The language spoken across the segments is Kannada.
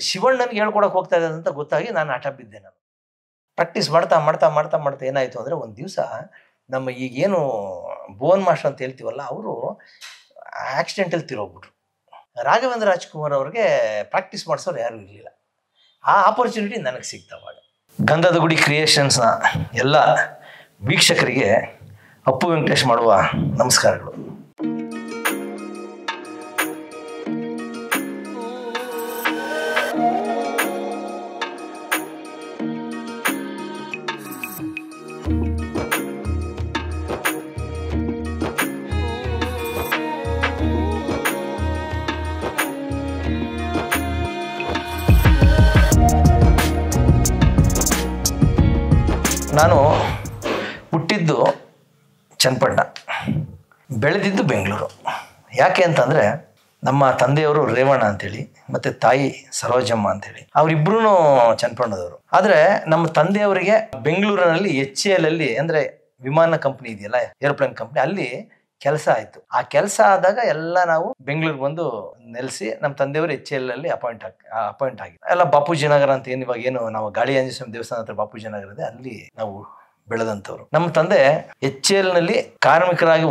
ಶಿವಣ್ಣನಿಗೆ ಹೇಳ್ಕೊಡಕ್ಕೆ ಹೋಗ್ತಾ ಇದ್ದಾರೆ ಅಂತ ಗೊತ್ತಾಗಿ ನಾನು ಹಠ ಬಿದ್ದೆ. ನಾನು ಪ್ರಾಕ್ಟೀಸ್ ಮಾಡ್ತಾ ಮಾಡ್ತಾ ಮಾಡ್ತಾ ಮಾಡ್ತಾ ಏನಾಯಿತು ಅಂದರೆ, ಒಂದು ದಿವಸ ನಮ್ಮ ಈಗೇನು ಭುವನ್ ಮಾಸ್ಟರ್ ಅಂತ ಹೇಳ್ತೀವಲ್ಲ, ಅವರು ಆಕ್ಸಿಡೆಂಟಲ್ಲಿ ತೀರೋಗ್ಬಿಟ್ರು. ರಾಘವೇಂದ್ರ ರಾಜ್ಕುಮಾರ್ ಅವ್ರಿಗೆ ಪ್ರಾಕ್ಟೀಸ್ ಮಾಡಿಸೋರು ಯಾರೂ ಇರಲಿಲ್ಲ. ಆ ಆಪರ್ಚುನಿಟಿ ನನಗೆ ಸಿಗ್ತವಾಗ. ಗಂಧದ ಗುಡಿ ಕ್ರಿಯೇಷನ್ಸ್ನ ಎಲ್ಲ ವೀಕ್ಷಕರಿಗೆ ಅಪ್ಪು ವೆಂಕಟೇಶ್ ಮಾಡುವ ನಮಸ್ಕಾರಗಳು. ನಾನು ಹುಟ್ಟಿದ್ದು ಚನ್ನಪಟ್ಟಣ, ಬೆಳೆದಿದ್ದು ಬೆಂಗಳೂರು. ಯಾಕೆ ಅಂತಂದರೆ, ನಮ್ಮ ತಂದೆಯವರು ರೇವಣ್ಣ ಅಂತೇಳಿ ಮತ್ತು ತಾಯಿ ಸರೋಜಮ್ಮ ಅಂತೇಳಿ, ಅವರಿಬ್ಬರೂ ಚನ್ನಪಟ್ಟಣದವರು. ಆದರೆ ನಮ್ಮ ತಂದೆಯವರಿಗೆ ಬೆಂಗಳೂರಿನಲ್ಲಿ HAL ಅಲ್ಲಿ, ಅಂದರೆ ವಿಮಾನ ಕಂಪ್ನಿ ಇದೆಯಲ್ಲ, ಏರೋಪ್ಲೇನ್ ಕಂಪ್ನಿ, ಅಲ್ಲಿ ಕೆಲಸ ಆಯಿತು. ಆ ಕೆಲಸ ಆದಾಗ ಎಲ್ಲ ನಾವು ಬೆಂಗಳೂರಿಗೆ ಬಂದು ನೆಲೆಸಿ, ನಮ್ಮ ತಂದೆಯವರು HAL ಅಲ್ಲಿ ಅಪಾಯಿಂಟ್ ಆಗಿ ಎಲ್ಲ ಬಾಪೂಜಿ ನಗರ ಅಂತ ಏನು ಇವಾಗ ಏನು ನಾವು ಗಾಳಿ ಆಂಜನೇಯ ಸ್ವಾಮಿ ದೇವಸ್ಥಾನ ಹತ್ರ ಬಾಪೂಜಿ ನಗರ ಇದೆ, ಅಲ್ಲಿ ನಾವು ಬೆಳೆದಂಥವ್ರು. ನಮ್ಮ ತಂದೆ HAL ನಲ್ಲಿ ಕಾರ್ಮಿಕರಾಗಿ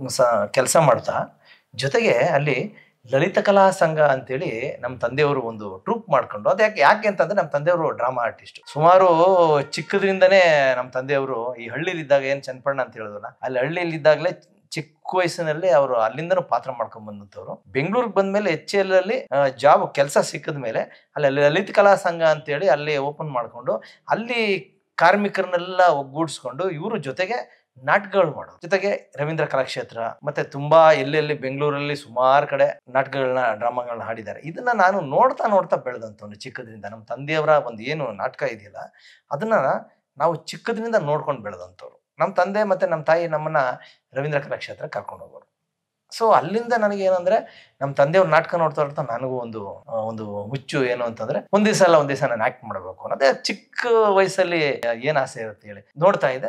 ಕೆಲಸ ಮಾಡ್ತಾ, ಜೊತೆಗೆ ಅಲ್ಲಿ ಲಲಿತ ಕಲಾ ಸಂಘ ಅಂತೇಳಿ ನಮ್ಮ ತಂದೆಯವರು ಒಂದು ಟ್ರೂಪ್ ಮಾಡ್ಕೊಂಡು, ಅದು ಯಾಕೆ ಅಂತಂದ್ರೆ, ನಮ್ಮ ತಂದೆಯವರು ಡ್ರಾಮಾ ಆರ್ಟಿಸ್ಟ್. ಸುಮಾರು ಚಿಕ್ಕದ್ರಿಂದನೇ ನಮ್ಮ ತಂದೆಯವರು ಈ ಹಳ್ಳಿಲಿದ್ದಾಗ, ಏನು ಚನ್ನಪಟ್ಟಣ ಅಂತ ಹೇಳಿದ್ವಲ್ಲ, ಅಲ್ಲಿ ಹಳ್ಳಿಲಿದ್ದಾಗಲೇ ಚಿಕ್ಕ ವಯಸ್ಸಿನಲ್ಲಿ ಅವರು ಅಲ್ಲಿಂದನೂ ಪಾತ್ರ ಮಾಡ್ಕೊಂಡ್ ಬಂದಂಥವ್ರು. ಬೆಂಗಳೂರಿಗೆ ಬಂದ್ಮೇಲೆ HAL ಅಲ್ಲಿ ಜಾಬ್ ಕೆಲಸ ಸಿಕ್ಕಿದ ಮೇಲೆ ಅಲ್ಲಿ ಲಲಿತ ಕಲಾ ಸಂಘ ಅಂತೇಳಿ ಅಲ್ಲಿ ಓಪನ್ ಮಾಡ್ಕೊಂಡು, ಅಲ್ಲಿ ಕಾರ್ಮಿಕರನ್ನೆಲ್ಲ ಒಗ್ಗೂಡಿಸ್ಕೊಂಡು ಇವರು ಜೊತೆಗೆ ನಾಟಕಗಳು ಮಾಡೋದು. ಜೊತೆಗೆ ರವೀಂದ್ರ ಕಲಾಕ್ಷೇತ್ರ ಮತ್ತೆ ತುಂಬಾ ಎಲ್ಲೆಲ್ಲಿ ಬೆಂಗಳೂರಲ್ಲಿ ಸುಮಾರು ಕಡೆ ನಾಟಕಗಳನ್ನ, ಡ್ರಾಮಾಗಳನ್ನ ಹಾಡಿದ್ದಾರೆ. ಇದನ್ನ ನಾನು ನೋಡ್ತಾ ನೋಡ್ತಾ ಬೆಳೆದಂಥವ್ನು ಚಿಕ್ಕದ್ರಿಂದ. ನಮ್ಮ ತಂದೆಯವರ ಒಂದು ಏನು ನಾಟಕ ಇದೆಯಲ್ಲ, ಅದನ್ನ ನಾವು ಚಿಕ್ಕದ್ರಿಂದ ನೋಡ್ಕೊಂಡು ಬೆಳೆದಂಥವ್ರು. ನಮ್ಮ ತಂದೆ ಮತ್ತು ನಮ್ಮ ತಾಯಿ ನಮ್ಮನ್ನ ರವೀಂದ್ರ ಕಲಾಕ್ಷೇತ್ರ ಕರ್ಕೊಂಡು ಹೋಗೋರು. ಸೊ ಅಲ್ಲಿಂದ ನನಗೆ ಏನಂದ್ರೆ, ನಮ್ಮ ತಂದೆಯವ್ರ ನಾಟಕ ನೋಡ್ತಾ ನೋಡ್ತಾ ನನಗೂ ಒಂದು ಹುಚ್ಚು ಏನು ಅಂತಂದ್ರೆ, ಒಂದ್ ದಿವಸ ನಾನು ಆಕ್ಟ್ ಮಾಡಬೇಕು ಅನ್ನೋದೇ ಚಿಕ್ಕ ವಯಸ್ಸಲ್ಲಿ ಏನ್ ಆಸೆ ಇರುತ್ತೆ ಹೇಳಿ, ನೋಡ್ತಾ ಇದ್ದೆ.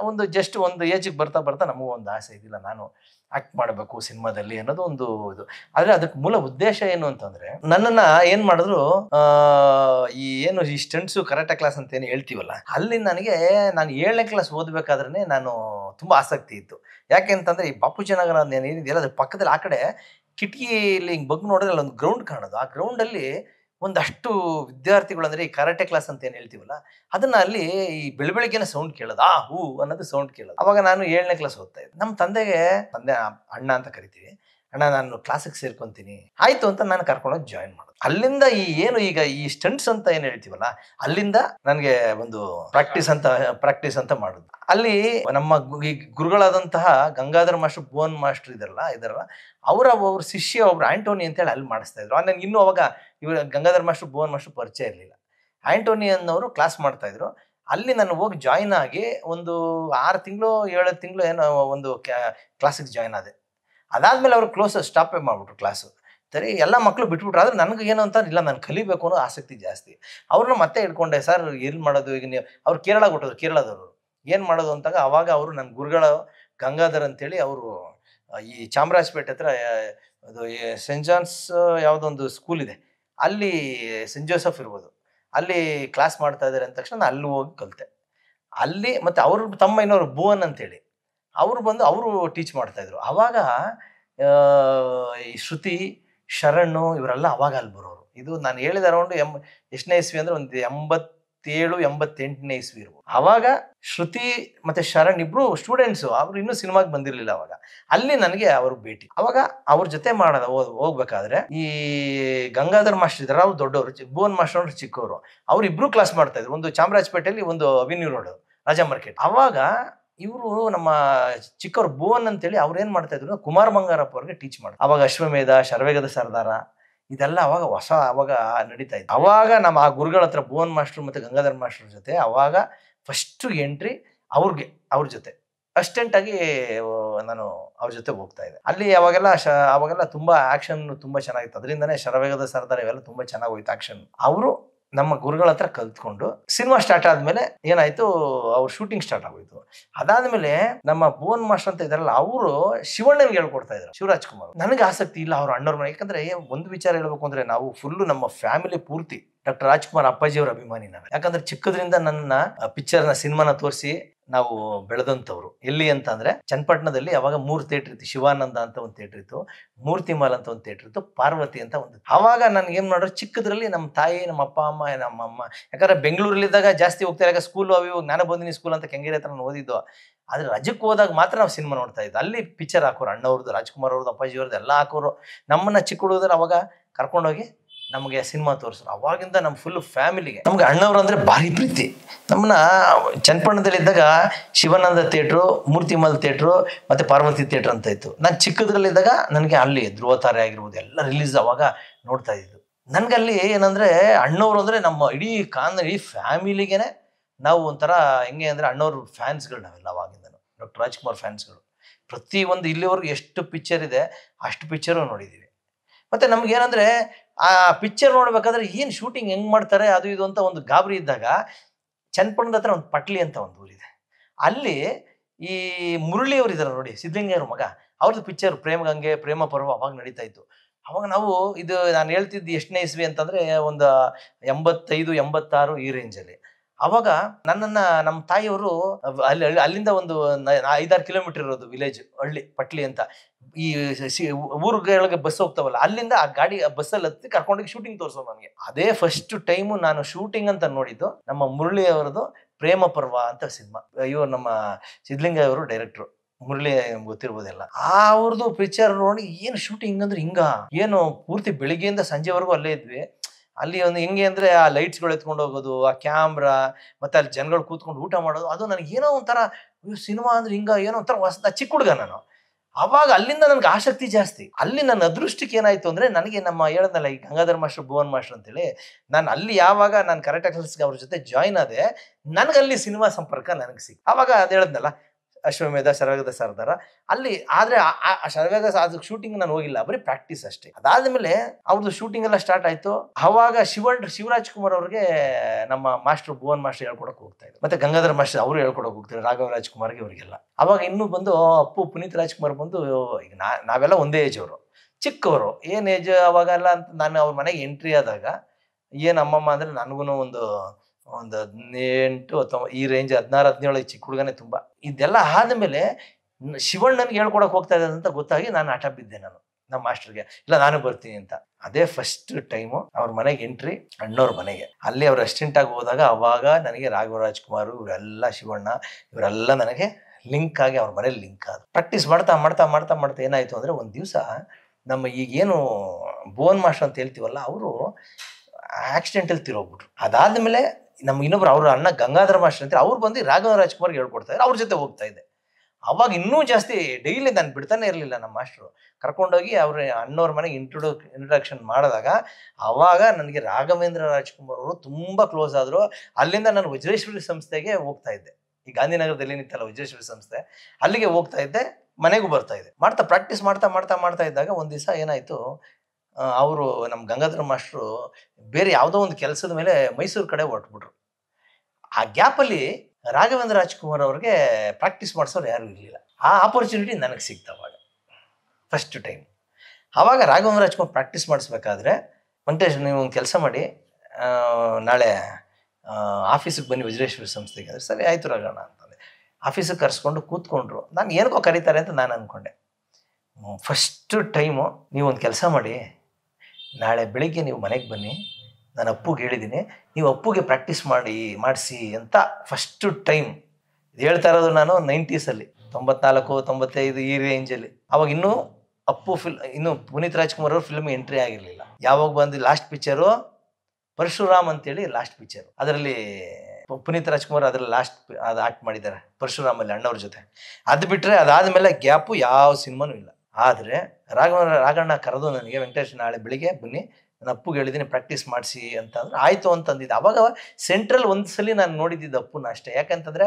ಒಂದು ಏಜಿಗೆ ಬರ್ತಾ ಬರ್ತಾ ನಮಗೂ ಒಂದು ಆಸೆ ಇದಿಲ್ಲ, ನಾನು ಆಕ್ಟ್ ಮಾಡಬೇಕು ಸಿನಿಮಾದಲ್ಲಿ ಅನ್ನೋದು ಒಂದು ಇದು. ಆದ್ರೆ ಅದಕ್ಕೆ ಮೂಲ ಉದ್ದೇಶ ಏನು ಅಂತಂದ್ರೆ, ನನ್ನನ್ನ ಏನ್ ಮಾಡಿದ್ರು, ಈ ಸ್ಟಂಟ್ಸು ಕರಾಟೆ ಕ್ಲಾಸ್ ಅಂತ ಏನು ಹೇಳ್ತೀವಲ್ಲ, ಅಲ್ಲಿ ನಾನು 7ನೇ ಕ್ಲಾಸ್ ಓದ್ಬೇಕಾದ್ರೆ ನಾನು ತುಂಬಾ ಆಸಕ್ತಿ ಇತ್ತು. ಯಾಕೆ ಅಂತಂದ್ರೆ, ಈ ಬಾಪೂಜಿ ನಗರ ಏನಿದೆಯಲ್ಲ, ಅದ್ರ ಪಕ್ಕದಲ್ಲಿ ಆ ಕಡೆ ಕಿಟಕಿಯಲ್ಲಿ ಹಿಂಗ್ ಬಗ್ ನೋಡಿದ್ರೆ ಅಲ್ಲಿ ಒಂದು ಗ್ರೌಂಡ್ ಕಾಣೋದು. ಆ ಗ್ರೌಂಡ್ ಅಲ್ಲಿ ಒಂದಷ್ಟು ವಿದ್ಯಾರ್ಥಿಗಳು, ಅಂದ್ರೆ ಈ ಕರಾಟೆ ಕ್ಲಾಸ್ ಅಂತ ಏನು ಹೇಳ್ತೀವಲ್ಲ, ಅದನ್ನ ಅಲ್ಲಿ ಈ ಬೆಳಬೆಳಿಗ್ಗೆನೆ ಸೌಂಡ್ ಕೇಳೋದು, ಆ ಹೂ ಅನ್ನೋದು ಸೌಂಡ್ ಕೇಳೋದು. ಅವಾಗ ನಾನು 7ನೇ ಕ್ಲಾಸ್ ಓದ್ತಾ ಇದ್ದೆ. ನಮ್ಮ ತಂದೆ ಅಣ್ಣ ಅಂತ ಕರಿತೀವಿ, ಅಣ್ಣ ನಾನು ಕ್ಲಾಸಿಗೆ ಸೇರ್ಕೊಂತೀನಿ ಆಯ್ತು ಅಂತ ನಾನು ಕರ್ಕೊಂಡೋಗಿ ಜಾಯಿನ್ ಮಾಡೋದು. ಅಲ್ಲಿಂದ ಈಗ ಈ ಸ್ಟಂಟ್ಸ್ ಅಂತ ಏನು ಹೇಳ್ತೀವಲ್ಲ, ಅಲ್ಲಿಂದ ನನಗೆ ಒಂದು ಪ್ರಾಕ್ಟೀಸ್ ಅಂತ ಮಾಡೋದು. ಅಲ್ಲಿ ನಮ್ಮ ಗುರುಗಳಾದಂತಹ ಗಂಗಾಧರ ಮಾಸ್ಟರ್, ಭುವನ್ ಮಾಸ್ಟರ್ ಇದಾರಲ್ಲ, ಅವರ ಶಿಷ್ಯ ಒಬ್ರು ಆಂಟೋನಿ ಅಂತೇಳಿ ಅಲ್ಲಿ ಮಾಡಿಸ್ತಾ ಇದ್ರು. ನನಗೆ ಇನ್ನೂ ಅವಾಗ ಇವರು ಗಂಗಾಧರ ಮಾಸ್ಟರ್, ಭುವನ್ ಮಾಸ್ಟರ್ ಪರಿಚಯ ಇರಲಿಲ್ಲ. ಆಂಟೋನಿ ಅನ್ನೋರು ಕ್ಲಾಸ್ ಮಾಡ್ತಾ ಇದ್ರು. ಅಲ್ಲಿ ನಾನು ಹೋಗಿ ಜಾಯಿನ್ ಆಗಿ ಒಂದು 6 ತಿಂಗಳು 7 ತಿಂಗಳು ಏನೋ ಒಂದು ಕ್ಲಾಸಿಗೆ ಜಾಯಿನ್ ಆದೆ. ಅದಾದ್ಮೇಲೆ ಅವರು ಸ್ಟಾಪೇ ಮಾಡ್ಬಿಟ್ರು ಕ್ಲಾಸು. ಸರಿ, ಎಲ್ಲ ಮಕ್ಕಳು ಬಿಟ್ಬಿಟ್ರು. ಆದ್ರೆ ನನಗೆ ಏನು ಅಂತ ಇಲ್ಲ, ನಾನು ಕಲಿಬೇಕು ಅನ್ನೋ ಆಸಕ್ತಿ ಜಾಸ್ತಿ. ಅವ್ರನ್ನ ಮತ್ತೆ ಇಟ್ಕೊಂಡೆ. ಸರ್ ಏನು ಮಾಡೋದು ಈಗ ನೀವು, ಅವ್ರು ಕೇರಳದವರು ಏನು ಮಾಡೋದು ಅಂತಾಗ, ಅವಾಗ ಅವರು ನನ್ನ ಗುರುಗಳು ಗಂಗಾಧರ್ ಅಂತೇಳಿ, ಅವರು ಈ ಚಾಮರಾಜಪೇಟೆ ಹತ್ರ ಅದು ಸೆಂಟ್ ಜಾನ್ಸ್ ಯಾವುದೊಂದು ಸ್ಕೂಲ್ ಇದೆ, ಅಲ್ಲಿ ಸೆಂಟ್ ಜೋಸೆಫ್ ಇರ್ಬೋದು, ಅಲ್ಲಿ ಕ್ಲಾಸ್ ಮಾಡ್ತಾ ಇದ್ದಾರೆ ಅಂದ ತಕ್ಷಣ ನಾನು ಅಲ್ಲಿ ಹೋಗಿ ಕಲಿತೆ. ಅಲ್ಲಿ ಮತ್ತೆ ಅವ್ರ ತಮ್ಮ ಇನ್ನೊರು ಭುವನ್ ಅಂತೇಳಿ ಅವರು ಬಂದು ಅವರು ಟೀಚ್ ಮಾಡ್ತಾ ಇದ್ರು. ಅವಾಗ ಈ ಶ್ರುತಿ, ಶರಣು ಇವರೆಲ್ಲ ಅವಾಗ ಅಲ್ಲಿ ಬರೋರು. ಇದು ನಾನು ಹೇಳಿದ ಅರೌಂಡ್ ಎಷ್ಟನೇ ಇಸ್ವಿ ಅಂದ್ರೆ ಒಂದು 87-88ನೇ ಇಸ್ವಿ ಇರ್ಬೋದು. ಅವಾಗ ಶ್ರುತಿ ಮತ್ತೆ ಶರಣ್ ಇಬ್ರು ಸ್ಟೂಡೆಂಟ್ಸು, ಅವ್ರು ಇನ್ನೂ ಸಿನಿಮಾಗೆ ಬಂದಿರಲಿಲ್ಲ. ಅವಾಗ ಅಲ್ಲಿ ನನಗೆ ಅವ್ರ ಭೇಟಿ. ಅವಾಗ ಅವ್ರ ಜೊತೆ ಹೋಗ್ಬೇಕಾದ್ರೆ ಈ ಗಂಗಾಧರ್ ಮಾಸ್ಟರ್ ಇದಾರೆ, ಅವ್ರು ದೊಡ್ಡವರು, ಭುವನ್ ಮಾಸ್ಟರ್ ಅವ್ರು ಚಿಕ್ಕವರು. ಅವ್ರು ಇಬ್ರು ಕ್ಲಾಸ್ ಮಾಡ್ತಾ ಇದ್ರು, ಒಂದು ಚಾಮರಾಜಪೇಟೆಯಲ್ಲಿ, ಒಂದು ಅವೆನ್ಯೂ ರೋಡ್, ರಾಜಾ ಮಾರ್ಕೆಟ್. ಅವಾಗ ಇವರು ನಮ್ಮ ಚಿಕ್ಕವರು ಭುವನ್ ಅಂತೇಳಿ ಅವ್ರು ಏನ್ ಮಾಡ್ತಾ ಇದ್ರು, ಕುಮಾರ್ ಬಂಗಾರಪ್ಪ ಅವ್ರಿಗೆ ಟೀಚ್ ಮಾಡ್ತಾರೆ. ಅವಾಗ ಅಶ್ವಮೇಧ, ಶರವೇಗದ ಸರ್ದಾರ ಇದೆಲ್ಲ ಅವಾಗ ನಡೀತಾ ಇತ್ತು. ಅವಾಗ ನಮ್ಮ ಆ ಗುರುಗಳ ಹತ್ರ ಭುವನ್ ಮಾಸ್ಟರ್ ಮತ್ತೆ ಗಂಗಾಧರ್ ಮಾಸ್ಟರ್ ಜೊತೆ ಅವಾಗ ಫಸ್ಟ್ ಎಂಟ್ರಿ ಅವ್ರ ಜೊತೆ ಅಸಿಸ್ಟೆಂಟ್ ಆಗಿ ನಾನು ಅವ್ರ ಜೊತೆ ಹೋಗ್ತಾ ಇದ್ದೆ. ಅಲ್ಲಿ ಅವಾಗೆಲ್ಲ ತುಂಬಾ ಆಕ್ಷನ್ ತುಂಬಾ ಚೆನ್ನಾಗಿತ್ತು. ಅದರಿಂದನೇ ಶರವೇಗದ ಸರ್ದಾರ ಇವೆಲ್ಲ ತುಂಬಾ ಚೆನ್ನಾಗಿ ಹೋಯ್ತು ಆಕ್ಷನ್. ಅವರು ನಮ್ಮ ಗುರುಗಳ ಹತ್ರ ಕಲ್ತ್ಕೊಂಡು ಸಿನಿಮಾ ಸ್ಟಾರ್ಟ್ ಆದ್ಮೇಲೆ ಏನಾಯ್ತು, ಅವ್ರ ಶೂಟಿಂಗ್ ಸ್ಟಾರ್ಟ್ ಆಗೋಯ್ತು. ಅದಾದ್ಮೇಲೆ ನಮ್ಮ ಭುವನ್ ಮಾಸ್ಟರ್ ಅಂತ ಇದಾರಲ್ಲ, ಅವರು ಶಿವಣ್ಣನಿಗೆ ಹೇಳ್ಕೊಡ್ತಾ ಇದ್ರು, ಶಿವರಾಜ್ ಕುಮಾರ್. ನನಗೆ ಆಸಕ್ತಿ ಇಲ್ಲ ಅವ್ರ ಅಣ್ಣವ್ರ ಮನೆ, ಯಾಕಂದ್ರೆ ಒಂದು ವಿಚಾರ ಹೇಳ್ಬೇಕು ಅಂದ್ರೆ ನಾವು ಫುಲ್ಲು ನಮ್ಮ ಫ್ಯಾಮಿಲಿ ಪೂರ್ತಿ ಡಾಕ್ಟರ್ ರಾಜ್ಕುಮಾರ್ ಅಪ್ಪಾಜಿ ಅವರ ಅಭಿಮಾನಿ ನಾನು. ಯಾಕಂದ್ರೆ ಚಿಕ್ಕದ್ರಿಂದ ನನ್ನ ಪಿಕ್ಚರ್ನ ಸಿನಿಮಾನ ತೋರಿಸಿ ನಾವು ಬೆಳೆದಂಥವ್ರು. ಎಲ್ಲಿ ಅಂತ ಅಂದ್ರೆ ಚನ್ನಪಟ್ಟಣದಲ್ಲಿ ಅವಾಗ 3 ಥಿಯೇಟರ್ ಇತ್ತು. ಶಿವಾನಂದ ಅಂತ ಒಂದು ಥಿಯೇಟರ್ ಇತ್ತು, ಮೂರ್ತಿಮಾಲ್ ಅಂತ ಒಂದು ಥಿಯೇಟರ್ ಇತ್ತು, ಪಾರ್ವತಿ ಅಂತ ಒಂದು. ಅವಾಗ ನನ್ಗೆ ಏನ್ ಮಾಡೋರು, ಚಿಕ್ಕದ್ರಲ್ಲಿ ನಮ್ಮ ತಾಯಿ, ನಮ್ಮ ಅಪ್ಪ ಅಮ್ಮ, ನಮ್ಮ ಅಮ್ಮ, ಯಾಕಂದ್ರೆ ಬೆಂಗಳೂರಲ್ಲಿದ್ದಾಗ ಜಾಸ್ತಿ ಹೋಗ್ತಾರೆ, ಯಾಕೆ ಸ್ಕೂಲು ಅವು ಇವಾಗ ಜ್ಞಾನಬೋಧಿನಿ ಸ್ಕೂಲ್ ಅಂತ ಕೆಂಗೇರಿ ಹತ್ರ ಓದಿದ್ದು. ಆದ್ರೆ ರಜಕ್ಕೆ ಹೋದಾಗ ಮಾತ್ರ ನಾವು ಸಿನಿಮಾ ನೋಡ್ತಾ ಇದ್ದು. ಅಲ್ಲಿ ಪಿಕ್ಚರ್ ಹಾಕೋರು, ಅಣ್ಣವ್ರದ್ದು, ರಾಜ್ಕುಮಾರ್ ಅವ್ರದ್ದು, ಅಪ್ಪಾಜಿ ಅವ್ರದ್ದು ಎಲ್ಲ ಹಾಕೋರು. ನಮ್ಮನ್ನ ಚಿಕ್ಕ ಹುಡುಗರು ಅವಾಗ ಕರ್ಕೊಂಡೋಗಿ ನಮಗೆ ಸಿನಿಮಾ ತೋರಿಸ್ರು. ಅವಾಗಿಂದ ನಮ್ಮ ಫುಲ್ ಫ್ಯಾಮಿಲಿಗೆ ನಮ್ಗೆ ಅಣ್ಣವ್ರು ಅಂದ್ರೆ ಭಾರಿ ಪ್ರೀತಿ. ನಮ್ಮನ್ನ ಚನ್ನಪಟ್ಟಣದಲ್ಲಿದ್ದಾಗ ಶಿವಾನಂದ ಥಿಯೇಟ್ರು, ಮೂರ್ತಿಮಲ್ ಥಿಯೇಟ್ರು ಮತ್ತೆ ಪಾರ್ವತಿ ಥಿಯೇಟ್ರ್ ಅಂತ ಇತ್ತು. ನಾನು ಚಿಕ್ಕದ್ರಲ್ಲಿದ್ದಾಗ ನನಗೆ ಅಲ್ಲಿ ಧ್ರುವತಾರೆ ಆಗಿರ್ಬೋದು ಎಲ್ಲ ರಿಲೀಸ್ ಅವಾಗ ನೋಡ್ತಾ ಇದ್ದು. ನನ್ಗಲ್ಲಿ ಏನಂದ್ರೆ ಅಣ್ಣವ್ರು ಅಂದ್ರೆ ನಮ್ಮ ಇಡೀ ಫ್ಯಾಮಿಲಿಗೆನೆ ನಾವು ಒಂಥರ ಹೆಂಗೆ ಅಂದ್ರೆ ಅಣ್ಣವ್ರ ಫ್ಯಾನ್ಸ್ಗಳು ನಾವೆಲ್ಲ ಅವಾಗಿಂದನು, ಡಾಕ್ಟರ್ ರಾಜ್ಕುಮಾರ್ ಫ್ಯಾನ್ಸ್ಗಳು. ಪ್ರತಿಯೊಂದು ಇಲ್ಲಿವರೆಗೂ ಎಷ್ಟು ಪಿಕ್ಚರ್ ಇದೆ ಅಷ್ಟು ಪಿಕ್ಚರು ನೋಡಿದ್ದೀವಿ. ಮತ್ತೆ ನಮ್ಗೆ ಏನಂದ್ರೆ ಆ ಪಿಕ್ಚರ್ ನೋಡ್ಬೇಕಾದ್ರೆ ಏನು ಶೂಟಿಂಗ್ ಹೆಂಗ್ ಮಾಡ್ತಾರೆ ಅದು ಇದು ಅಂತ ಒಂದು ಗಾಬರಿ ಇದ್ದಾಗ, ಚನ್ನಪಟ್ಟಣದ ಹತ್ರ ಒಂದು ಪಟ್ಲಿ ಅಂತ ಒಂದು ಊರಿದೆ, ಅಲ್ಲಿ ಈ ಮುರಳಿ ಅವ್ರು ಇದಾರೆ ನೋಡಿ, ಸಿದ್ಧಲಿಂಗಯ್ಯವ್ರ ಮಗ, ಅವ್ರದ್ದು ಪಿಕ್ಚರ್ ಪ್ರೇಮ ಗಂಗೆ, ಪ್ರೇಮ ಪರ್ವ ಅವಾಗ ನಡೀತಾ ಇತ್ತು. ಅವಾಗ ನಾವು ಇದು ನಾನು ಹೇಳ್ತಿದ್ದು ಎಷ್ಟನೇ ಇಸ್ವಿ ಅಂತಂದ್ರೆ ಒಂದು 85, 86 ಈ ರೇಂಜಲ್ಲಿ. ಅವಾಗ ನನ್ನನ್ನ ನಮ್ಮ ತಾಯಿಯವರು ಅಲ್ಲಿಂದ ಒಂದು 5-6 ಕಿಲೋಮೀಟರ್ ಇರೋದು ವಿಲೇಜ್, ಹಳ್ಳಿ ಪಟ್ಲಿ ಅಂತ. ಈ ಊರುಗಳಿಗೆ ಬಸ್ ಹೋಗ್ತಾವಲ್ಲ, ಅಲ್ಲಿಂದ ಆ ಗಾಡಿ ಬಸ್ಸಲ್ಲಿ ಹತ್ತಿ ಕರ್ಕೊಂಡೋಗಿ ಶೂಟಿಂಗ್ ತೋರಿಸೋದು ನನಗೆ. ಅದೇ ಫಸ್ಟ್ ಟೈಮು ನಾನು ಶೂಟಿಂಗ್ ಅಂತ ನೋಡಿದ್ದು ನಮ್ಮ ಮುರಳಿ ಅವರದು ಪ್ರೇಮ ಪರ್ವ ಅಂತ ಸಿನಿಮಾ. ಇವರು ನಮ್ಮ ಸಿದ್ಧಲಿಂಗಯ್ಯ ಅವರು ಡೈರೆಕ್ಟ್ರು, ಮುರಳಿ ಗೊತ್ತಿರ್ಬೋದೆಲ್ಲ. ಅವ್ರದ್ದು ಪಿಕ್ಚರ್ ನೋಡಿ ಏನು ಶೂಟಿಂಗ್ ಅಂದ್ರೆ ಹಿಂಗ, ಏನು ಪೂರ್ತಿ ಬೆಳಿಗ್ಗೆಯಿಂದ ಸಂಜೆವರೆಗೂ ಅಲ್ಲೇ ಇದ್ವಿ. ಅಲ್ಲಿ ಒಂದು ಹೆಂಗೆ ಅಂದ್ರೆ ಆ ಲೈಟ್ಸ್ಗಳು ಎತ್ಕೊಂಡು ಹೋಗೋದು, ಆ ಕ್ಯಾಮ್ರಾ, ಮತ್ತೆ ಅಲ್ಲಿ ಜನಗಳು ಕೂತ್ಕೊಂಡು ಊಟ ಮಾಡೋದು, ಅದು ನನಗೆ ಏನೋ ಒಂಥರ ಸಿನಿಮಾ ಅಂದ್ರೆ ಹಿಂಗ ಏನೋ ಒಂಥರ ಹೊಸ. ಚಿಕ್ಕ ಹುಡುಗ ನಾನು ಅವಾಗ, ಅಲ್ಲಿಂದ ನನ್ಗೆ ಆಸಕ್ತಿ ಜಾಸ್ತಿ. ಅಲ್ಲಿ ನನ್ನ ಅದೃಷ್ಟಕ್ಕೆ ಏನಾಯ್ತು ಅಂದ್ರೆ, ನನಗೆ ನಮ್ಮ ಹೇಳದ್ನಲ್ಲ ಈ ಗಂಗಾಧರ್ ಮಾಸ್ಟರ್, ಭುವನ್ ಮಾಸ್ಟರ್ ಅಂತೇಳಿ, ನಾನು ಅಲ್ಲಿ ಯಾವಾಗ ನಾನು ಕರೆಕ್ಟ್ ಆಗಿ ಅವ್ರ ಜೊತೆ ಜಾಯ್ನ್ ಆದೆ, ನನಗಲ್ಲಿ ಸಿನಿಮಾ ಸಂಪರ್ಕ ನನಗೆ ಸಿಕ್. ಅವಾಗ ಅದು ಹೇಳದ್ನಲ್ಲ ಅಶ್ವಮೇಧ, ಶರವೇಗದ ಸರ್ದಾರ, ಅಲ್ಲಿ ಆದ್ರೆ ಆ ಶರವೇಗ ಅದು ಶೂಟಿಂಗ್ ನಾನು ಹೋಗಿಲ್ಲ, ಬರೀ ಪ್ರಾಕ್ಟೀಸ್ ಅಷ್ಟೇ. ಅದಾದ್ಮೇಲೆ ಅವ್ರದ್ದು ಶೂಟಿಂಗ್ ಎಲ್ಲ ಸ್ಟಾರ್ಟ್ ಆಯ್ತು. ಅವಾಗ ಶಿವರಾಜ್ ಕುಮಾರ್ ಅವ್ರಿಗೆ ನಮ್ಮ ಮಾಸ್ಟರ್ ಭುವನ್ ಮಾಸ್ಟರ್ ಹೇಳ್ಕೊಡಕ್ ಹೋಗ್ತಾ ಇದ್ರು, ಮತ್ತೆ ಗಂಗಾಧರ್ ಮಾಸ್ಟರ್ ಅವರು ಹೇಳ್ಕೊಡಕ್ ಹೋಗ್ತಾರೆ, ರಾಘವ ರಾಜ್ಕುಮಾರ್ಗೆ ಇವರಿಗೆಲ್ಲ. ಅವಾಗ ಇನ್ನೂ ಬಂದು ಅಪ್ಪು ಪುನೀತ್ ರಾಜ್ಕುಮಾರ್ ಬಂದು, ಈಗ ನಾವೆಲ್ಲ ಒಂದೇ ಏಜ್, ಅವರು ಚಿಕ್ಕವರು. ಏನ್ ಏಜ್ ಅವಾಗೆಲ್ಲ ಅಂತ ನಾನು ಅವ್ರ ಮನೆಗೆ ಎಂಟ್ರಿ ಆದಾಗ ಏನ್ ಅಮ್ಮಮ್ಮ ಅಂದ್ರೆ ನನಗೂ ಒಂದು 18, 19 ಈ ರೇಂಜ್, 16, 17 ಚಿಕ್ಕ ಹುಡುಗನೇ ತುಂಬಾ. ಇದೆಲ್ಲ ಆದ್ಮೇಲೆ ಶಿವಣ್ಣನಿಗೆ ಹೇಳ್ಕೊಡಕ್ ಹೋಗ್ತಾ ಇದೆ ಅಂತ ಗೊತ್ತಾಗಿ ನಾನು ಆಟ ಬಿದ್ದೆ. ನಾನು ನಮ್ಮ ಮಾಸ್ಟರ್ಗೆ, ಇಲ್ಲ ನಾನು ಬರ್ತೀನಿ ಅಂತ. ಅದೇ ಫಸ್ಟ್ ಟೈಮು ಅವ್ರ ಮನೆಗೆ ಎಂಟ್ರಿ, ಅಣ್ಣವ್ರ ಮನೆಗೆ. ಅಲ್ಲಿ ಅವ್ರ ಅಸಿಸ್ಟೆಂಟ್ ಆಗಿ ಹೋದಾಗ ಅವಾಗ ನನಗೆ ರಾಘವ ರಾಜ್ಕುಮಾರ್ ಇವರೆಲ್ಲ, ಶಿವಣ್ಣ ಇವರೆಲ್ಲ ನನಗೆ ಲಿಂಕ್ ಆಗಿ ಅವ್ರ ಮನೇಲಿ ಲಿಂಕ್ ಆದ. ಪ್ರಾಕ್ಟೀಸ್ ಮಾಡ್ತಾ ಮಾಡ್ತಾ ಮಾಡ್ತಾ ಮಾಡ್ತಾ ಏನಾಯ್ತು ಅಂದ್ರೆ, ಒಂದ್ ದಿವಸ ನಮ್ಮ ಈಗೇನು ಭುವನ್ ಮಾಸ್ಟರ್ ಅಂತ ಹೇಳ್ತೀವಲ್ಲ, ಅವರು ಆಕ್ಸಿಡೆಂಟಲ್ಲಿ ತಿರೋಗ್ಬಿಟ್ರು. ಅದಾದ್ಮೇಲೆ ನಮ್ಗೆ ಇನ್ನೊಬ್ರು ಅವ್ರ ಅಣ್ಣ ಗಂಗಾಧರ ಮಾಸ್ಟರ್ ಅಂತ, ಅವ್ರು ಬಂದು ರಾಘವ ರಾಜ್ಕುಮಾರ್ಗೆ ಹೇಳ್ಕೊಡ್ತಾ ಇದ್ರು, ಅವ್ರ ಜೊತೆ ಹೋಗ್ತಾ ಇದ್ದೆ. ಅವಾಗ ಇನ್ನೂ ಜಾಸ್ತಿ ಡೈಲಿ ನಾನು ಬಿಡ್ತಾನೆ ಇರಲಿಲ್ಲ. ನಮ್ಮ ಮಾಸ್ಟ್ರು ಕರ್ಕೊಂಡೋಗಿ ಅವ್ರ ಅಣ್ಣವ್ರ ಮನೆಗೆ ಇಂಟ್ರೊಡಕ್ಷನ್ ಮಾಡಿದಾಗ ಅವಾಗ ನನಗೆ ರಾಘವೇಂದ್ರ ರಾಜ್ಕುಮಾರ್ ಅವರು ತುಂಬ ಕ್ಲೋಸ್ ಆದರು. ಅಲ್ಲಿಂದ ನಾನು ವಜ್ರೇಶ್ವರಿ ಸಂಸ್ಥೆಗೆ ಹೋಗ್ತಾ ಇದ್ದೆ. ಈ ಗಾಂಧಿನಗರದಲ್ಲಿ ನಿಂತಲ್ಲ ವಜ್ರೇಶ್ವರಿ ಸಂಸ್ಥೆ, ಅಲ್ಲಿಗೆ ಹೋಗ್ತಾ ಇದ್ದೆ, ಮನೆಗೂ ಬರ್ತಾ ಇದ್ದೆ. ಪ್ರಾಕ್ಟೀಸ್ ಮಾಡ್ತಾ ಇದ್ದಾಗ ಒಂದು ದಿವಸ ಏನಾಯಿತು, ಅವರು ನಮ್ಮ ಗಂಗಾಧರ ಮಾಸ್ಟ್ರು ಬೇರೆ ಯಾವುದೋ ಒಂದು ಕೆಲಸದ ಮೇಲೆ ಮೈಸೂರು ಕಡೆ ಹೊರಟ್ಬಿಟ್ರು. ಆ ಗ್ಯಾಪಲ್ಲಿ ರಾಘವೇಂದ್ರ ರಾಜ್ಕುಮಾರ್ ಅವ್ರಿಗೆ ಪ್ರಾಕ್ಟೀಸ್ ಮಾಡಿಸೋರು ಯಾರೂ ಇರಲಿಲ್ಲ. ಆ ಆಪರ್ಚುನಿಟಿ ನನಗೆ ಸಿಕ್ತು ಅವಾಗ ಫಸ್ಟ್ ಟೈಮ್. ಆವಾಗ ರಾಘವೇಂದ್ರ ರಾಜ್ಕುಮಾರ್ ಪ್ರಾಕ್ಟೀಸ್ ಮಾಡಿಸ್ಬೇಕಾದ್ರೆ, ವೆಂಕಟೇಶ್ ನೀವು ಒಂದು ಕೆಲಸ ಮಾಡಿ, ನಾಳೆ ಆಫೀಸಿಗೆ ಬನ್ನಿ ವಜ್ರೇಶ್ವರಿ ಸಂಸ್ಥೆಗೆ. ಅಂದರೆ ಸರಿ ಆಯಿತು ರಾಘಣ್ಣ ಅಂತಂದೆ. ಆಫೀಸಿಗೆ ಕರೆಸ್ಕೊಂಡು ಕೂತ್ಕೊಂಡ್ರು. ನಾನು ಏನಕ್ಕೋ ಕರೀತಾರೆ ಅಂತ ನಾನು ಅಂದ್ಕೊಂಡೆ. ಫಸ್ಟ್ ಟೈಮು ನೀವೊಂದು ಕೆಲಸ ಮಾಡಿ, ನಾಳೆ ಬೆಳಿಗ್ಗೆ ನೀವು ಮನೆಗೆ ಬನ್ನಿ, ನಾನು ಅಪ್ಪುಗೆ ಹೇಳಿದ್ದೀನಿ, ನೀವು ಅಪ್ಪುಗೆ ಪ್ರಾಕ್ಟೀಸ್ ಮಾಡಿಸಿ ಅಂತ ಫಸ್ಟು ಟೈಮ್. ಇದು ಹೇಳ್ತಾ ಇರೋದು ನಾನು 90ಸಲ್ಲಿ, 94, 95 ಈ ರೇಂಜಲ್ಲಿ. ಅವಾಗ ಇನ್ನೂ ಅಪ್ಪು ಇನ್ನೂ ಪುನೀತ್ ರಾಜ್ಕುಮಾರ್ ಅವ್ರ ಫಿಲ್ಮ್ ಎಂಟ್ರಿ ಆಗಿರಲಿಲ್ಲ. ಯಾವಾಗ ಬಂದು ಲಾಸ್ಟ್ ಪಿಕ್ಚರು ಪರಶುರಾಮ್ ಅಂತೇಳಿ ಲಾಸ್ಟ್ ಪಿಕ್ಚರು, ಅದರಲ್ಲಿ ಪುನೀತ್ ರಾಜ್ಕುಮಾರ್ ಅದರಲ್ಲಿ ಲಾಸ್ಟ್ ಅದು ಆಕ್ಟ್ ಮಾಡಿದ್ದಾರೆ ಪರಶುರಾಮಲ್ಲಿ ಅಣ್ಣವ್ರ ಜೊತೆ. ಅದು ಬಿಟ್ಟರೆ ಅದಾದಮೇಲೆ ಗ್ಯಾಪು ಯಾವ ಸಿನಿಮಾನೂ ಇಲ್ಲ. ಆದರೆ ರಾಘಣ್ಣ ಕರೆದು ನನಗೆ, ವೆಂಕಟೇಶ್ ನಾಳೆ ಬೆಳಿಗ್ಗೆ ಬನ್ನಿ, ನಾನು ಅಪ್ಪುಗೆ ಹೇಳಿದ್ದೀನಿ ಪ್ರಾಕ್ಟೀಸ್ ಮಾಡಿಸಿ ಅಂತಂದ್ರೆ ಆಯಿತು ಅಂತಂದಿದ್ದೆ. ಅವಾಗ ಸೆಂಟ್ರಲ್ ಒಂದು ಸಲ ನಾನು ನೋಡಿದ್ದಿದ್ದು ಅಪ್ಪುನ ಅಷ್ಟೇ. ಯಾಕಂತಂದರೆ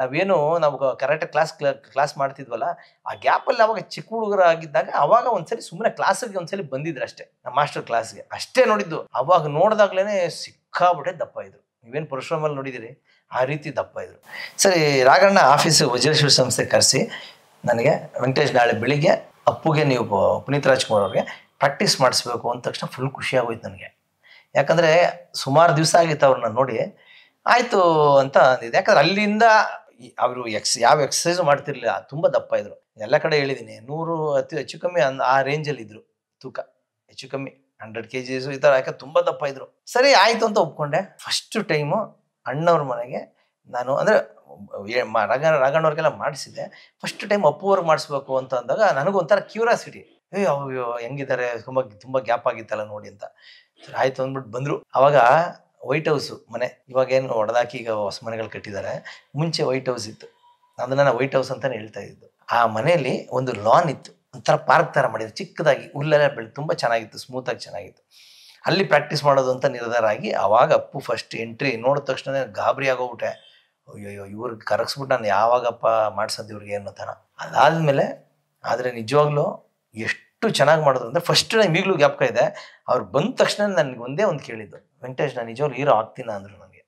ನಾವು ಕರಾಟೆ ಕ್ಲಾಸ್ ಮಾಡ್ತಿದ್ವಲ್ಲ, ಆ ಗ್ಯಾಪಲ್ಲಿ ಅವಾಗ ಚಿಕ್ಕ ಹುಡುಗರಾಗಿದ್ದಾಗ ಅವಾಗ ಒಂದ್ಸಲಿ ಸುಮ್ಮನೆ ಕ್ಲಾಸಿಗೆ ಒಂದ್ಸಲಿ ಬಂದಿದ್ರು ಅಷ್ಟೇ, ನಮ್ಮ ಮಾಸ್ಟರ್ ಕ್ಲಾಸ್ಗೆ ಅಷ್ಟೇ ನೋಡಿದ್ದು. ಅವಾಗ ನೋಡಿದಾಗ್ಲೇ ಸಿಕ್ಕಾಬಿಟ್ಟೆ ದಪ್ಪ ಇದ್ರು. ನೀವೇನು ಪರಶುರಾಮಲ್ಲಿ ನೋಡಿದ್ದೀರಿ ಆ ರೀತಿ ದಪ್ಪ ಇದ್ರು. ಸರಿ, ರಾಘಣ್ಣ ಆಫೀಸು ವಜ್ರೇಶ್ವರ ಸಂಸ್ಥೆ ಕರೆಸಿ ನನಗೆ, ವೆಂಕಟೇಶ್ ನಾಳೆ ಬೆಳಿಗ್ಗೆ ಅಪ್ಪುಗೆ ನೀವು ಪುನೀತ್ ರಾಜ್ಕುಮಾರ್ ಅವ್ರಿಗೆ ಪ್ರಾಕ್ಟೀಸ್ ಮಾಡಿಸ್ಬೇಕು ಅಂದ ತಕ್ಷಣ ಫುಲ್ ಖುಷಿ ಆಗೋಯ್ತು ನನಗೆ. ಯಾಕಂದರೆ ಸುಮಾರು ದಿವಸ ಆಗಿತ್ತು ಅವ್ರನ್ನ ನೋಡಿ. ಆಯಿತು ಅಂತ ಅಂದಿದ್ದೆ. ಯಾಕಂದ್ರೆ ಅಲ್ಲಿಂದ ಅವರು ಯಾವ ಎಕ್ಸಸೈಸು ಮಾಡ್ತಿರ್ಲಿಲ್ಲ, ತುಂಬ ದಪ್ಪ ಇದ್ರು. ಎಲ್ಲ ಕಡೆ ಹೇಳಿದ್ದೀನಿ, 100 ಹೆಚ್ಚು ಕಮ್ಮಿ ಆ ರೇಂಜಲ್ಲಿ ಇದ್ರು ತೂಕ, ಹೆಚ್ಚು ಕಮ್ಮಿ 100 kgs ಈ ಥರ. ಯಾಕೆ ತುಂಬ ದಪ್ಪ ಇದ್ರು. ಸರಿ ಆಯಿತು ಅಂತ ಒಪ್ಕೊಂಡೆ. ಫಸ್ಟ್ ಟೈಮು ಅಣ್ಣವ್ರ ಮನೆಗೆ ನಾನು ಅಂದರೆ ರಾಘಣ್ಣವ್ರಿಗೆಲ್ಲ ಮಾಡಿಸಿದ್ದೆ. ಫಸ್ಟ್ ಟೈಮ್ ಅಪ್ಪುವ್ರಿಗೆ ಮಾಡಿಸ್ಬೇಕು ಅಂತ ಅಂದಾಗ ನನಗೊಂಥರ ಕ್ಯೂರಿಯಾಸಿಟಿ, ಅಯ್ಯೋ ಹೆಂಗಿದ್ದಾರೆ, ತುಂಬ ಗ್ಯಾಪ್ ಆಗಿತ್ತಲ್ಲ ನೋಡಿ ಅಂತ. ಸರಿ ಆಯಿತು ಅಂದ್ಬಿಟ್ಟು ಬಂದರು. ಆವಾಗ ವೈಟ್ ಹೌಸು ಮನೆ, ಇವಾಗೇನು ಹೊಡೆದಾಕಿ ಈಗ ಹೊಸ ಮನೆಗಳು ಕಟ್ಟಿದ್ದಾರೆ. ಮುಂಚೆ ವೈಟ್ ಹೌಸ್ ಇತ್ತು, ಅದನ್ನು ನಾನು ವೈಟ್ ಹೌಸ್ ಅಂತಲೇ ಹೇಳ್ತಾ ಇದ್ದು. ಆ ಮನೆಯಲ್ಲಿ ಒಂದು ಲಾನ್ ಇತ್ತು, ಒಂಥರ ಪಾರ್ಕ್ ಥರ ಮಾಡಿದ್ರು ಚಿಕ್ಕದಾಗಿ, ಹುಲ್ಲೆಲ್ಲ ತುಂಬ ಚೆನ್ನಾಗಿತ್ತು, ಸ್ಮೂತಾಗಿ ಚೆನ್ನಾಗಿತ್ತು. ಅಲ್ಲಿ ಪ್ರಾಕ್ಟೀಸ್ ಮಾಡೋದು ಅಂತ ನಿರ್ಧಾರ ಆಗಿ ಆವಾಗ ಅಪ್ಪು ಫಸ್ಟ್ ಎಂಟ್ರಿ ನೋಡಿದ ತಕ್ಷಣ ಗಾಬರಿ ಆಗೋಗ್ಬಿಟ್ಟೆ. ಅಯ್ಯೋ ಇವ್ರಿಗೆ ಕರಗಿಸ್ಬಿಟ್ಟು ನಾನು ಯಾವಾಗಪ್ಪ ಮಾಡ್ಸೋದು ಇವ್ರಿಗೆ ಅನ್ನೋ ಥರ. ಅದಾದಮೇಲೆ ಆದರೆ ನಿಜವಾಗ್ಲೂ ಎಷ್ಟು ಚೆನ್ನಾಗಿ ಮಾಡಿದ್ರು ಅಂದರೆ ಫಸ್ಟ್ ಟೈಮ್ ಈಗಲೂ ಜ್ಞಾಪಕ ಇದೆ. ಅವ್ರು ಬಂದ ತಕ್ಷಣ ನನಗೆ ಒಂದೇ ಒಂದು ಕೇಳಿದ್ದು, ವೆಂಕಟೇಶ್ ನಾನು ನಿಜವಾಗ್ಲೂ ಹೀರೋ ಆಗ್ತೀನ ಅಂದರು ನನಗೆ.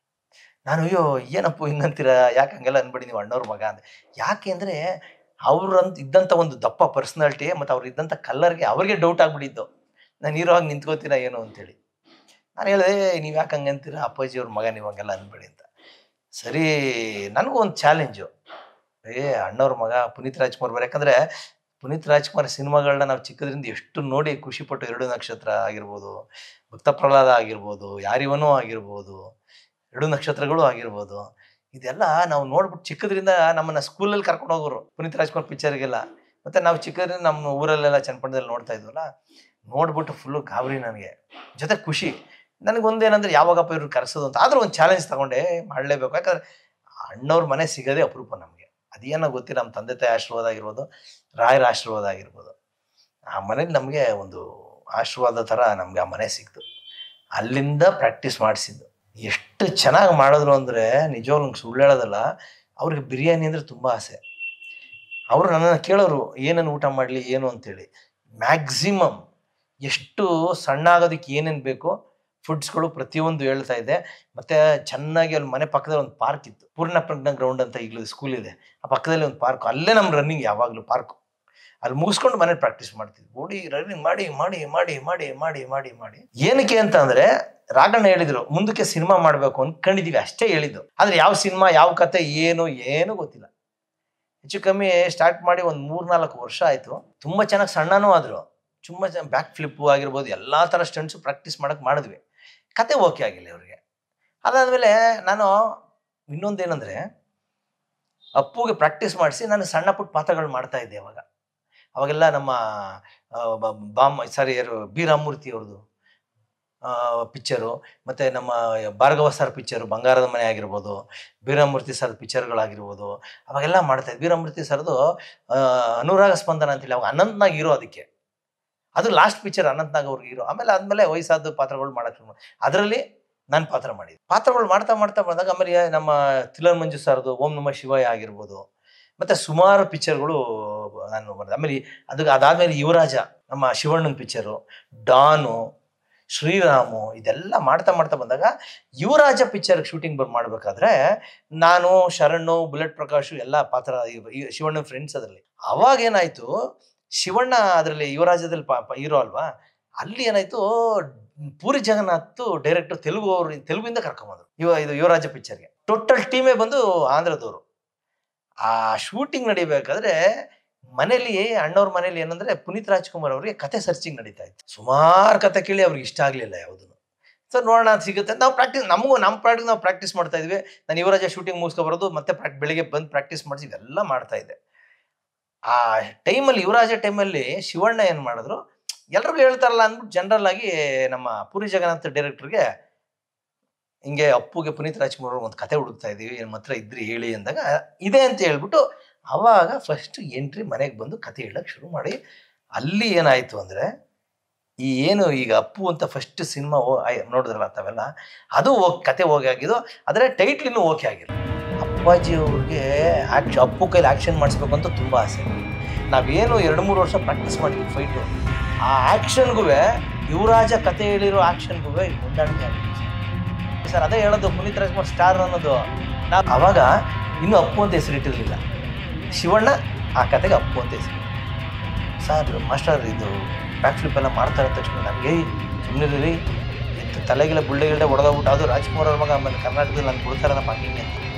ನಾನು ಅಯ್ಯೋ ಏನಪ್ಪ ಹಿಂಗಂತೀರ, ಯಾಕೆ ಹಂಗೆಲ್ಲ ಅನ್ಬೇಡಿ, ನೀವು ಅಣ್ಣವ್ರ ಮಗ ಅಂದೆ. ಯಾಕೆ ಅಂದರೆ ಅವ್ರಂತ ಇದ್ದಂಥ ಒಂದು ದಪ್ಪ ಪರ್ಸ್ನಾಲಿಟಿ ಮತ್ತು ಅವ್ರು ಇದ್ದಂಥ ಕಲ್ಲರ್ಗೆ ಅವ್ರಿಗೆ ಡೌಟ್ ಆಗಿಬಿಟ್ಟಿದ್ದು, ನಾನು ಹೀರೋ ಆಗಿ ನಿಂತ್ಕೋತೀರಾ ಏನು ಅಂತೇಳಿ. ನಾನು ಹೇಳಿದೆ, ನೀವು ಯಾಕೆ ಹಂಗಂತೀರ, ಅಪ್ಪಾಜಿಯವ್ರ ಮಗ, ನೀವು ಹಂಗೆಲ್ಲ ಅನ್ಬೇಡಿ ಅಂತ. ಸರಿ, ನನಗೂ ಒಂದು ಚಾಲೆಂಜು, ಅಣ್ಣವ್ರ ಮಗ ಪುನೀತ್ ರಾಜ್ಕುಮಾರ್ ಬರ. ಯಾಕಂದರೆ ಪುನೀತ್ ರಾಜ್ಕುಮಾರ್ ಸಿನಿಮಾಗಳನ್ನ ನಾವು ಚಿಕ್ಕದ್ರಿಂದ ಎಷ್ಟು ನೋಡಿ ಖುಷಿಪಟ್ಟು, 2 ನಕ್ಷತ್ರ ಆಗಿರ್ಬೋದು, ಭಕ್ತ ಪ್ರಹ್ಲಾದ ಆಗಿರ್ಬೋದು, ಯಾರಿವನೂ ಆಗಿರ್ಬೋದು, 2 ನಕ್ಷತ್ರಗಳು ಆಗಿರ್ಬೋದು, ಇದೆಲ್ಲ ನಾವು ನೋಡ್ಬಿಟ್ಟು ಚಿಕ್ಕದ್ರಿಂದ ನಮ್ಮನ್ನು ಸ್ಕೂಲಲ್ಲಿ ಕರ್ಕೊಂಡು ಹೋಗೋರು ಪುನೀತ್ ರಾಜ್ಕುಮಾರ್ ಪಿಕ್ಚರ್ಗೆಲ್ಲ. ಮತ್ತು ನಾವು ಚಿಕ್ಕದ್ರಿಂದ ನಮ್ಮ ಊರಲ್ಲೆಲ್ಲ ಚನ್ನಪಟ್ಟಣದಲ್ಲಿ ನೋಡ್ತಾ ಇದ್ವಲ್ಲ, ನೋಡ್ಬಿಟ್ಟು ಫುಲ್ಲು ಗಾಬರಿ ನನಗೆ, ಜೊತೆ ಖುಷಿ. ನನಗೊಂದೇನಂದ್ರೆ ಯಾವಾಗಪ್ಪ ಇವ್ರು ಕರೆಸೋದು ಅಂತ. ಆದರೂ ಒಂದು ಚಾಲೆಂಜ್ ತಗೊಂಡೆ, ಮಾಡಲೇಬೇಕು. ಯಾಕಂದರೆ ಅಣ್ಣವ್ರ ಮನೆ ಸಿಗೋದೇ ಅಪರೂಪ ನಮಗೆ. ಅದೇನೋ ಗೊತ್ತಿಲ್ಲ, ನಮ್ಮ ತಂದೆ ತಾಯಿ ಆಶೀರ್ವಾದ ಆಗಿರ್ಬೋದು, ರಾಯರ ಆಶೀರ್ವಾದ ಆಗಿರ್ಬೋದು, ಆ ಮನೇಲಿ ನಮಗೆ ಒಂದು ಆಶೀರ್ವಾದ ಥರ ನಮಗೆ ಆ ಮನೆ ಸಿಕ್ತು. ಅಲ್ಲಿಂದ ಪ್ರಾಕ್ಟೀಸ್ ಮಾಡಿಸಿದ್ದು. ಎಷ್ಟು ಚೆನ್ನಾಗಿ ಮಾಡಿದ್ರು ಅಂದರೆ ನಿಜವಾಗ್ಲೂ ನಂಗೆ ಸುಳ್ಳು ಹೇಳೋದಲ್ಲ, ಅವ್ರಿಗೆ ಬಿರಿಯಾನಿ ಅಂದರೆ ತುಂಬ ಆಸೆ. ಅವರು ನನ್ನನ್ನು ಕೇಳೋರು ಏನೇನು ಊಟ ಮಾಡಲಿ ಏನು ಅಂತೇಳಿ. ಮ್ಯಾಕ್ಸಿಮಮ್ ಎಷ್ಟು ಸಣ್ಣ ಆಗೋದಕ್ಕೆ ಏನೇನು ಬೇಕೋ ಫುಡ್ಸ್ಗಳು ಪ್ರತಿಯೊಂದು ಹೇಳ್ತಾ ಇದ್ದೆ. ಮತ್ತು ಚೆನ್ನಾಗಿ ಅಲ್ಲಿ ಮನೆ ಪಕ್ಕದಲ್ಲಿ ಒಂದು ಪಾರ್ಕ್ ಇತ್ತು, ಪೂರ್ಣ ಪ್ರಜ್ಞಾ ಗ್ರೌಂಡ್ ಅಂತ ಈಗಲೂ ಸ್ಕೂಲ್ ಇದೆ, ಆ ಪಕ್ಕದಲ್ಲಿ ಒಂದು ಪಾರ್ಕ್. ಅಲ್ಲೇ ನಮ್ಮ ರನ್ನಿಂಗ್ ಯಾವಾಗಲೂ ಪಾರ್ಕು. ಅಲ್ಲಿ ಮುಗಿಸ್ಕೊಂಡು ಮನೇಲಿ ಪ್ರಾಕ್ಟೀಸ್ ಮಾಡ್ತಿದ್ವಿ. ಓಡಿ ರನ್ನಿಂಗ್ ಮಾಡಿ ಮಾಡಿ ಮಾಡಿ ಮಾಡಿ ಮಾಡಿ ಮಾಡಿ ಮಾಡಿ ಏನಕ್ಕೆ ಅಂತ ಅಂದರೆ ರಾಘಣ್ಣ ಹೇಳಿದರು, ಮುಂದಕ್ಕೆ ಸಿನಿಮಾ ಮಾಡಬೇಕು ಅಂದ್ಕೊಂಡಿದ್ದೀವಿ ಅಷ್ಟೇ ಹೇಳಿದ್ದು. ಆದರೆ ಯಾವ ಸಿನಿಮಾ, ಯಾವ ಕತೆ, ಏನು ಗೊತ್ತಿಲ್ಲ. ಹೆಚ್ಚು ಕಮ್ಮಿ ಸ್ಟಾರ್ಟ್ ಮಾಡಿ ಒಂದು 3-4 ವರ್ಷ ಆಯಿತು. ತುಂಬ ಚೆನ್ನಾಗಿ ಸಣ್ಣನೂ ಆದರು. ತುಂಬ ಚೆನ್ನಾಗಿ ಬ್ಯಾಕ್ ಫ್ಲಿಪ್ಪು ಆಗಿರ್ಬೋದು, ಎಲ್ಲ ಥರ ಸ್ಟಂಟ್ಸು ಪ್ರಾಕ್ಟೀಸ್ ಮಾಡಿದ್ವಿ. ಕತೆ ಓಕೆ ಆಗಿಲ್ಲ ಇವ್ರಿಗೆ. ಅದಾದಮೇಲೆ ನಾನು ಇನ್ನೊಂದೇನೆಂದರೆ, ಅಪ್ಪುಗೆ ಪ್ರಾಕ್ಟೀಸ್ ಮಾಡಿಸಿ ನಾನು ಸಣ್ಣ ಪುಟ್ಟ ಪಾತ್ರಗಳು ಮಾಡ್ತಾ ಇದ್ದೆ ಅವಾಗೆಲ್ಲ. ನಮ್ಮ ಬಿ ರಾಮಮೂರ್ತಿ ಅವ್ರದ್ದು ಪಿಕ್ಚರು, ಮತ್ತು ನಮ್ಮ ಭಾರ್ಗವ ಸರ್ ಪಿಕ್ಚರು, ಬಂಗಾರದ ಮನೆ ಆಗಿರ್ಬೋದು, ಬಿ ರಾಮಮೂರ್ತಿ ಸರ್ ಪಿಕ್ಚರ್ಗಳಾಗಿರ್ಬೋದು, ಅವಾಗೆಲ್ಲ ಮಾಡ್ತಾಯಿದ್ದೆ. ಬಿ ರಾಮಮೂರ್ತಿ ಸರ್ದು ಅನುರಾಗ ಸ್ಪಂದನ ಅಂತೇಳಿ, ಅವಾಗ ಅನಂತ್ನಾಗ್ ಹೀರೋ. ಅದಕ್ಕೆ ಅದು ಲಾಸ್ಟ್ ಪಿಕ್ಚರ್, ಅನಂತ್ನಾಗ್ ಅವ್ರಿಗೆ ಹೀರೋ. ಆದಮೇಲೆ ವಯಸ್ಸಾದ ಪಾತ್ರಗಳು ಮಾಡೋಕ್ಕೆ ಅದರಲ್ಲಿ ನಾನು ಪಾತ್ರ ಮಾಡಿದ್ದೆ. ಪಾತ್ರಗಳು ಮಾಡ್ತಾ ಬಂದಾಗ ಆಮೇಲೆ ನಮ್ಮ ತಿಲನ್ ಮಂಜು ಸರ್ದು ಓಂ ನಮಃ ಶಿವಾಯ ಆಗಿರ್ಬೋದು, ಮತ್ತು ಸುಮಾರು ಪಿಕ್ಚರ್ಗಳು ನಾನು ಮಾಡಿದೆ. ಆಮೇಲೆ ಅದಾದಮೇಲೆ ಯುವರಾಜ, ನಮ್ಮ ಶಿವಣ್ಣನ ಪಿಕ್ಚರು, ಡಾನು, ಶ್ರೀರಾಮು, ಇದೆಲ್ಲ ಮಾಡ್ತಾ ಬಂದಾಗ ಯುವರಾಜ ಪಿಕ್ಚರ್ಗೆ ಶೂಟಿಂಗ್ ಮಾಡಬೇಕಾದ್ರೆ ನಾನು, ಶರಣು, ಬುಲೆಟ್ ಪ್ರಕಾಶು ಎಲ್ಲ ಪಾತ್ರ, ಶಿವಣ್ಣನ ಫ್ರೆಂಡ್ಸ್ ಅದರಲ್ಲಿ. ಅವಾಗೇನಾಯಿತು, ಶಿವಣ್ಣ ಅದರಲ್ಲಿ ಯುವರಾಜದಲ್ಲಿ ಹೀರೋ ಅಲ್ವಾ, ಅಲ್ಲಿ ಏನಾಯಿತು, ಪೂರಿ ಜಗನ್ನಾಥ್ ಡೈರೆಕ್ಟರ್ ತೆಲುಗುವಿಂದ ಕರ್ಕೊಂಬಂದರು ಇದು ಯುವರಾಜ ಪಿಕ್ಚರ್ಗೆ. ಟೋಟಲ್ ಟೀಮೇ ಬಂದು ಆಂಧ್ರದವರು. ಆ ಶೂಟಿಂಗ್ ನಡಿಬೇಕಾದ್ರೆ ಮನೇಲಿ, ಅಣ್ಣವ್ರ ಮನೇಲಿ ಏನಂದರೆ ಪುನೀತ್ ರಾಜ್ಕುಮಾರ್ ಅವರಿಗೆ ಕತೆ ಸರ್ಚಿಂಗ್ ನಡೀತಾ ಇತ್ತು. ಸುಮಾರು ಕತೆ ಕೇಳಿ ಅವ್ರಿಗೆ ಇಷ್ಟ ಆಗಲಿಲ್ಲ ಯಾವುದೂ. ಸರ್ ನೋಡೋಣ ಸಿಗುತ್ತೆ, ನಾವು ನಮ್ಮ ಪ್ರಾಕ್ಟೀಸ್ ಮಾಡ್ತಾ ಇದ್ವಿ. ನಾನು ಯುವರಾಜ ಶೂಟಿಂಗ್ ಮುಗಿಸ್ಕೊಬರೋದು, ಮತ್ತೆ ಬೆಳಿಗ್ಗೆ ಬಂದು ಪ್ರಾಕ್ಟೀಸ್ ಮಾಡಿಸಿ ಇವೆಲ್ಲ ಮಾಡ್ತಾ ಇದ್ದೆ. ಆ ಟೈಮಲ್ಲಿ, ಯುವರಾಜ ಟೈಮಲ್ಲಿ ಶಿವಣ್ಣ ಏನು ಮಾಡಿದ್ರು, ಎಲ್ರಿಗೂ ಹೇಳ್ತಾರಲ್ಲ ಅಂದ್ಬಿಟ್ಟು ಜನರಲ್ ಆಗಿ ನಮ್ಮ ಪುರಿ ಜಗನ್ನಾಥ್ ಡೈರೆಕ್ಟರ್ಗೆ ಹಿಂಗೆ ಅಪ್ಪುಗೆ ಪುನೀತ್ ರಾಜ್ಕುಮಾರ್ ಒಂದು ಕತೆ ಹುಡುಕ್ತಾ ಇದ್ದೀವಿ, ನಮ್ಮ ಹತ್ರ ಇದ್ರಿ ಹೇಳಿ ಅಂದಾಗ ಇದೆ ಅಂತ ಹೇಳ್ಬಿಟ್ಟು ಆವಾಗ ಫಸ್ಟ್ ಎಂಟ್ರಿ ಮನೆಗೆ ಬಂದು ಕತೆ ಹೇಳಕ್ಕೆ ಶುರು ಮಾಡಿ. ಅಲ್ಲಿ ಏನಾಯಿತು ಅಂದರೆ ಈ ಏನು ಈಗ ಅಪ್ಪು ಅಂತ ಫಸ್ಟ್ ಸಿನಿಮಾ ನೋಡಿದ್ರಲ್ಲ ತಾವೆಲ್ಲ, ಅದು ಕತೆ ಹೋಗಿ ಆಗಿದ್ದು, ಆದರೆ ಟೈಟ್ಲ್ ಇನ್ನೂ ಓಕೆ ಆಗಿಲ್ಲ. ಅಪ್ಪಾಜಿ ಅವ್ರಿಗೆ ಅಪ್ಪು ಕೈಲಿ ಆ್ಯಕ್ಷನ್ ಮಾಡಿಸ್ಬೇಕು ಅಂತ ತುಂಬ ಆಸೆ. ನಾವೇನು 2-3 ವರ್ಷ ಪ್ರಾಕ್ಟೀಸ್ ಮಾಡಿದ್ವಿ ಫೈಟು. ಆ ಆ್ಯಕ್ಷನ್ಗೂ ಯುವರಾಜ ಕತೆ ಹೇಳಿರೋ ಆ್ಯಕ್ಷನ್ಗೂ ಹೊಂದಾಣಿಕೆ ಆಗಿದೆ ಸರ್. ಅದೇ ಹೇಳೋದು, ಪುನೀತ್ ರಾಜ್ಕುಮಾರ್ ಸ್ಟಾರ್ ಅನ್ನೋದು. ನಾವು ಆವಾಗ ಇನ್ನೂ ಅಪ್ಪು ಅಂತ ಹೆಸರಿಟ್ಟಿರಲಿಲ್ಲ. ಶಿವಣ್ಣ ಆ ಕತೆಗೆ ಅಪ್ಪು ಅಂತ ಹೆಸರು. ಸರ್ ಮಾಸ್ಟರ್ ಇದು ಬ್ಯಾಕ್ ಫ್ಲಿಪ್ ಎಲ್ಲ ಮಾಡ್ತಾ ಇರೋ ತಕ್ಷಣ ನನಗೆ ಸುಮ್ಮನೆ ತಲೆಗೆಲ್ಲ ಬುಳ್ಳೆಗಿಲ್ಡೆ ಹೊಡೆದೋಗ್ಬಿಟ್ಟು, ಅದು ರಾಜ್ಕುಮಾರ್ ಅವ್ರ ಮಗ, ಆಮೇಲೆ ಕರ್ನಾಟಕದಲ್ಲಿ ನಾನು ಕೊಡ್ತಾರಲ್ಲ ಪಾಕಿಂಗ್ ಅಂತ.